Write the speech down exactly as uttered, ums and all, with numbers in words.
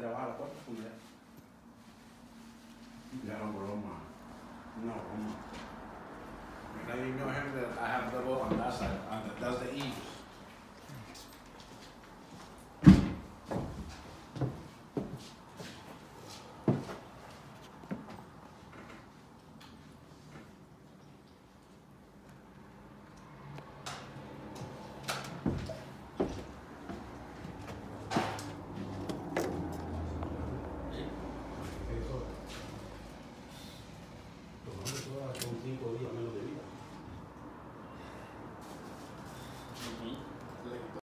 trabaja a la cuarta profundidad. Ya no broma. No broma. Now you know him that I have double on that side. On the, that's the eaves.